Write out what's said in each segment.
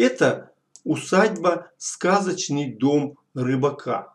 Это усадьба «Сказочный дом рыбака».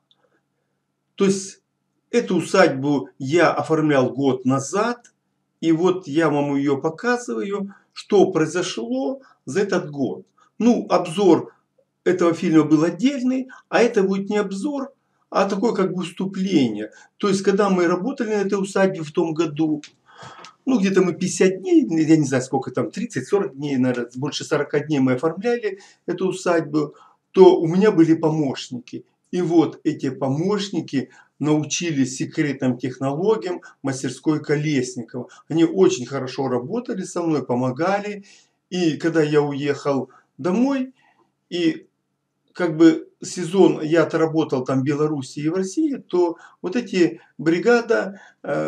То есть эту усадьбу я оформлял год назад. И вот я вам ее показываю, что произошло за этот год. Ну, обзор этого фильма был отдельный, а это будет не обзор, а такое как бы выступление. То есть, когда мы работали на этой усадьбе в том году, ну, где-то мы 50 дней, я не знаю, сколько там, 30-40 дней, наверное, больше 40 дней мы оформляли эту усадьбу, то у меня были помощники. И вот эти помощники научились секретным технологиям мастерской Колесникова. Они очень хорошо работали со мной, помогали. И когда я уехал домой, и как бы сезон я отработал там в Беларуси и в России, то вот эти бригада,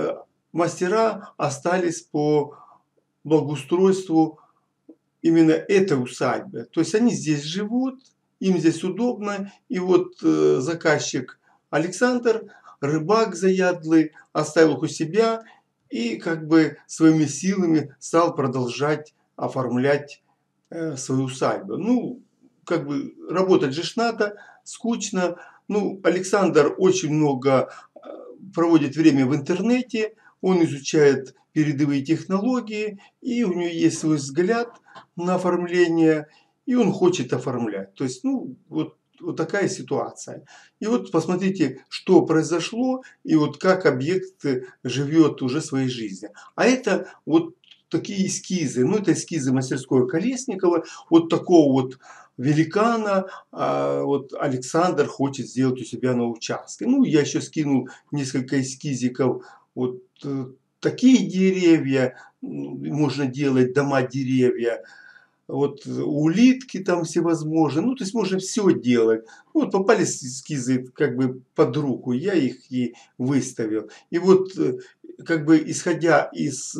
мастера остались по благоустройству именно этой усадьбы. То есть они здесь живут, им здесь удобно. И вот заказчик Александр, рыбак заядлый, оставил их у себя и как бы своими силами стал продолжать оформлять свою усадьбу. Ну, как бы работать же ж надо, скучно. Ну, Александр очень много проводит время в интернете, он изучает передовые технологии, и у него есть свой взгляд на оформление, и он хочет оформлять. То есть, ну, вот такая ситуация. И вот посмотрите, что произошло, и вот как объект живет уже своей жизнью. А это вот такие эскизы. Ну, это эскизы мастерской Колесникова. Вот такого вот великана вот Александр хочет сделать у себя на участке. Ну, я еще скинул несколько эскизиков. Вот такие деревья можно делать, дома, деревья. Вот улитки там всевозможные. Ну, то есть можно все делать. Ну, вот попались эскизы как бы под руку, я их и выставил. И вот как бы исходя из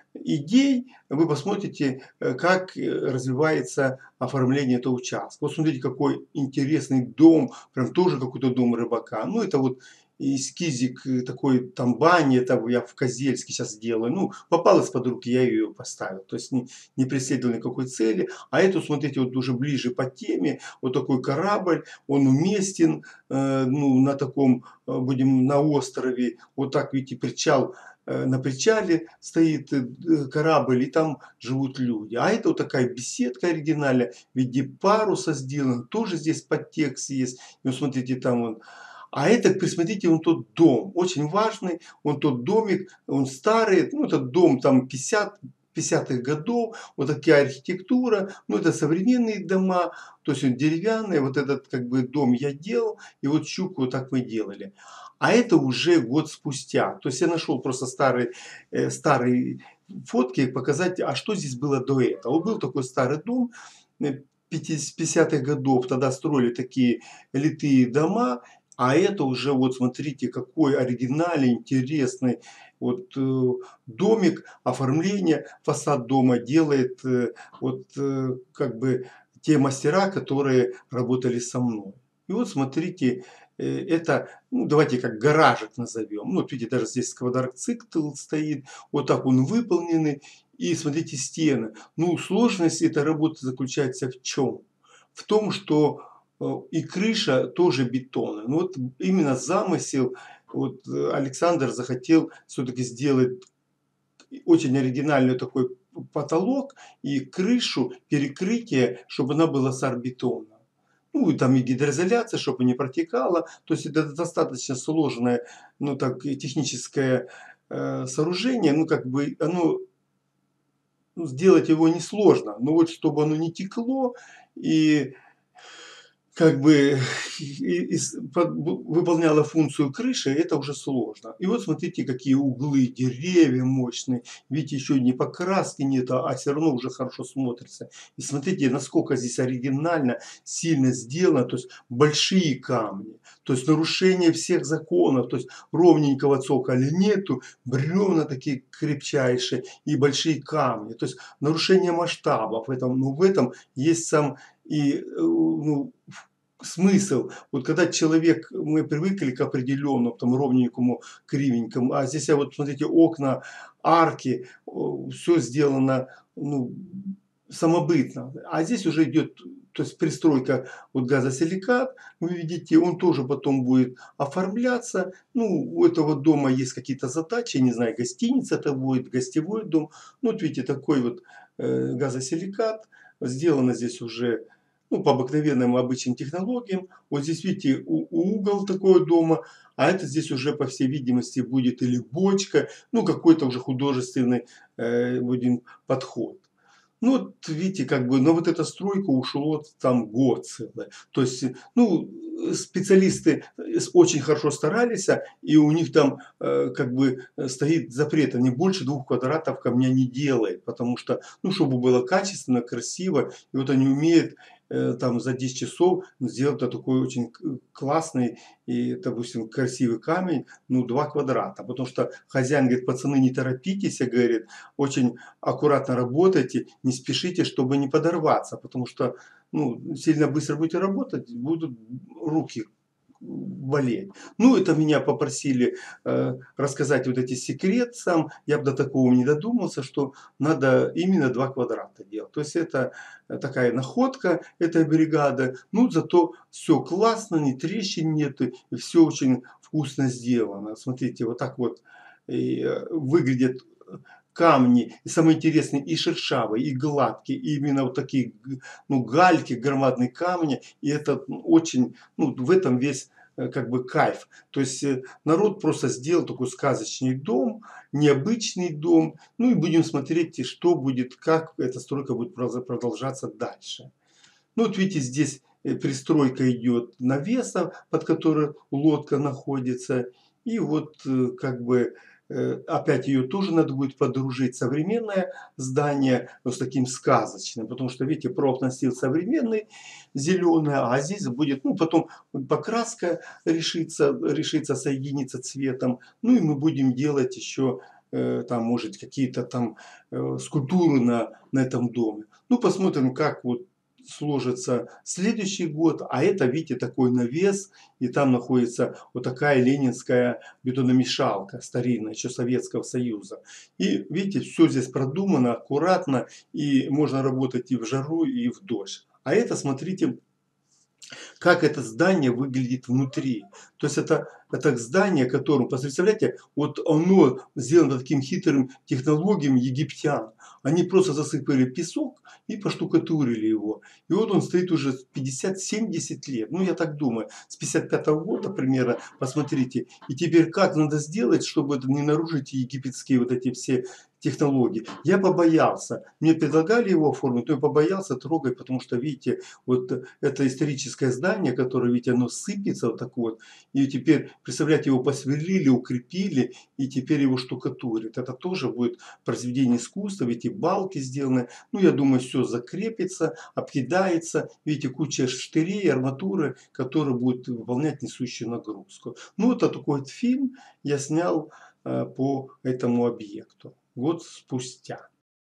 идей, вы посмотрите, как развивается оформление этого участка. Вот смотрите, какой интересный дом, прям тоже какой-то дом рыбака. Ну, это вот эскизик такой, там бани, это я в Козельске сейчас делаю. Ну, попалась под руки, я ее поставил. То есть не преследовал никакой цели. А это, смотрите, вот уже ближе по теме, вот такой корабль, он уместен, ну, на таком, будем на острове, вот так, видите, причал, на причале стоит корабль, и там живут люди. А это вот такая беседка оригинальная в виде паруса сделана, тоже здесь подтекст есть. И вот смотрите, там он. А это, присмотрите, он тот дом, очень важный, он тот домик, он старый, ну, этот дом там 50-х годов, вот такая архитектура, ну, это современные дома, то есть он деревянный, вот этот как бы дом я делал, и вот щуку вот так мы делали. А это уже год спустя, то есть я нашел просто старые фотки показать, а что здесь было до этого. Вот был такой старый дом, 50-х годов, тогда строили такие литые дома, а это уже вот смотрите, какой оригинальный, интересный вот домик, оформление, фасад дома делает вот как бы те мастера, которые работали со мной. И вот смотрите, это, ну, давайте как гаражик назовем. Ну, вот видите, даже здесь квадроцикл стоит, вот так он выполненный. И смотрите, стены. Ну, сложность этой работы заключается в чем? В том, что и крыша тоже бетонная. Ну, вот именно замысел, вот Александр захотел все-таки сделать очень оригинальный такой потолок и крышу, перекрытие, чтобы она была с арбетона. Ну, и там и гидроизоляция, чтобы не протекала. То есть это достаточно сложное, ну, так, и техническое сооружение. Ну, как бы оно, ну, сделать его несложно. Но вот чтобы оно не текло и как бы выполняла функцию крыши, это уже сложно. И вот смотрите, какие углы, деревья мощные. Видите, еще не покраски нет, а все равно уже хорошо смотрится. И смотрите, насколько здесь оригинально, сильно сделано. То есть большие камни, то есть нарушение всех законов, то есть ровненького цоколя нету, бревна такие крепчайшие и большие камни. То есть нарушение масштабов. В этом есть сам и ну, смысл. Вот когда человек, мы привыкли к определенному, там, ровненькому, кривенькому, а здесь, вот смотрите, окна, арки, все сделано, ну, самобытно. А здесь уже идет, то есть пристройка, вот газосиликат, вы видите, он тоже потом будет оформляться. Ну, у этого дома есть какие-то задачи, не знаю, гостиница это будет, гостевой дом. Ну, вот видите, такой вот газосиликат. Сделано здесь уже, ну, по обыкновенным обычным технологиям. Вот здесь, видите, угол такого дома, а это здесь уже, по всей видимости, будет или бочка, ну, какой-то уже художественный будем подход. Ну, вот видите, как бы, но вот эта стройка ушло там год целый. То есть, ну, специалисты очень хорошо старались, и у них там как бы стоит запрет, они больше 2 квадратов камня не делают, потому что, ну, чтобы было качественно, красиво, и вот они умеют там за 10 часов сделать такой очень классный и, допустим, красивый камень, ну, 2 квадрата, потому что хозяин говорит, пацаны, не торопитесь, говорит, очень аккуратно работайте, не спешите, чтобы не подорваться, потому что, ну, сильно быстро будете работать, будут руки болеть. Ну, это меня попросили рассказать вот эти секрет сам. Я бы до такого не додумался, что надо именно 2 квадрата делать. То есть это такая находка этой бригады. Ну, зато все классно, ни трещин нету, и все очень вкусно сделано. Смотрите, вот так вот выглядит камни, и самое интересное, и шершавые, и гладкие, и именно вот такие, ну, гальки, громадные камни, и это очень, ну, в этом весь как бы кайф. То есть народ просто сделал такой сказочный дом, необычный дом, ну и будем смотреть, и что будет, как эта стройка будет продолжаться дальше. Ну вот видите, здесь пристройка идет навеса, под которой лодка находится, и вот как бы опять ее тоже надо будет подружить. Современное здание но с таким сказочным, потому что, видите, профнастил современный, зеленый, а здесь будет, ну, потом покраска решится соединиться цветом, ну, и мы будем делать еще там, может, какие-то там скульптуры на этом доме. Ну, посмотрим, как вот сложится следующий год, а это, видите, такой навес, и там находится вот такая ленинская бетономешалка старинная, еще Советского Союза. И видите, все здесь продумано, аккуратно, и можно работать и в жару, и в дождь. А это, смотрите, как это здание выглядит внутри. То есть это здание, которое, представляете, вот оно сделано таким хитрым технологиям египтян. Они просто засыпали песок и поштукатурили его. И вот он стоит уже 50-70 лет. Ну, я так думаю, с 55-го года примерно, посмотрите. И теперь как надо сделать, чтобы это не нарушить египетские вот эти все технологии. Я побоялся. Мне предлагали его оформить, но я побоялся трогать, потому что, видите, вот это историческое здание, которое, видите, оно сыпется вот так вот. И теперь, представляете, его посверлили, укрепили, и теперь его штукатурят. Это тоже будет произведение искусства, эти балки сделаны. Ну, я думаю, все закрепится, обкидается. Видите, куча штырей, арматуры, которые будут выполнять несущую нагрузку. Ну, это такой вот фильм я снял по этому объекту год спустя.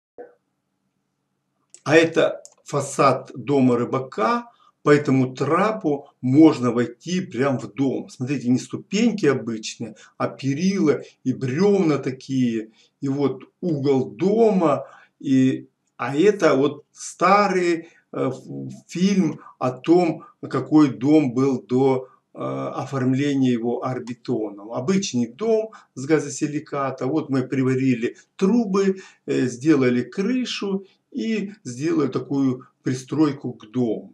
А это фасад дома рыбака. По этому трапу можно войти прям в дом. Смотрите, не ступеньки обычные, а перила и бревна такие. И вот угол дома. А это вот старый фильм о том, какой дом был до оформления его орбитоном. Обычный дом с газосиликата. Вот мы приварили трубы, сделали крышу и сделали такую пристройку к дому.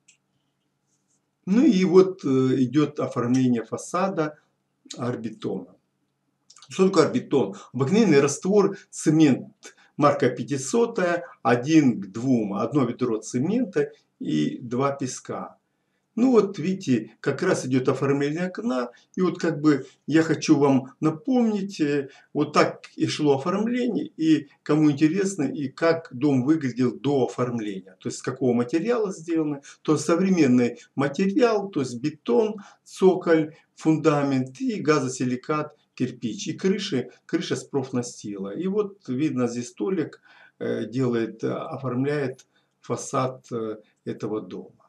Ну и вот идет оформление фасада орбитона. Что такое орбитон? Обыкновенный раствор, цемент марка 500, 1 к 2, одно ведро цемента и 2 песка. Ну вот видите, как раз идет оформление окна, и вот как бы я хочу вам напомнить, вот так и шло оформление, и кому интересно, и как дом выглядел до оформления, то есть с какого материала сделано, то есть современный материал, то есть бетон, цоколь, фундамент и газосиликат, кирпич, и крыша с профнастила. И вот видно здесь столик оформляет фасад этого дома.